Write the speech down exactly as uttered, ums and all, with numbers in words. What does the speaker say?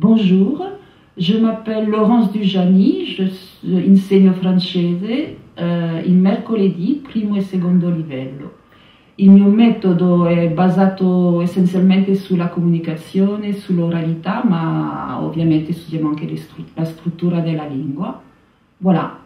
Bonjour, je m'appelle Laurence Dujani, je insegno francese eh, in mercoledì, primo e secondo livello. Il mio metodo è basato essenzialmente sulla comunicazione, sull'oralità, ma ovviamente studiamo anche la struttura della lingua. Voilà.